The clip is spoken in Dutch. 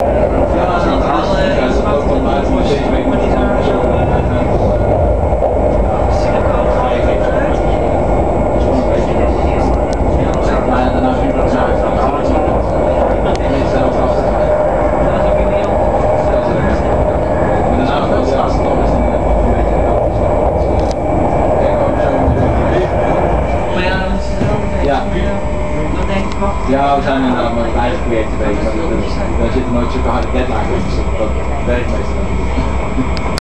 Ja, we zijn inderdaad met eigen projecten bezig, maar daar zitten nooit zulke harde deadlines in, dus dat werkt meestal.